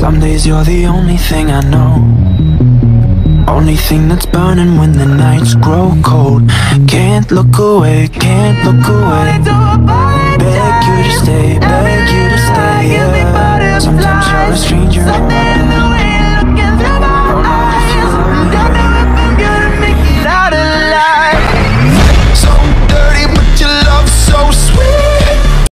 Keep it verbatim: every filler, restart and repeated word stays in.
Some days you're the only thing I know, only thing that's burning when the nights grow cold. Can't look away, can't look